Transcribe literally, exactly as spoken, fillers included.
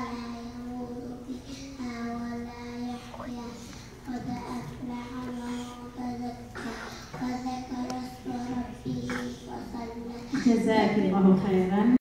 لا يموت فيها ولا يحيا قد أفلح من تزكى وذكر اسم ربه فصلى. جزاك الله خيرا.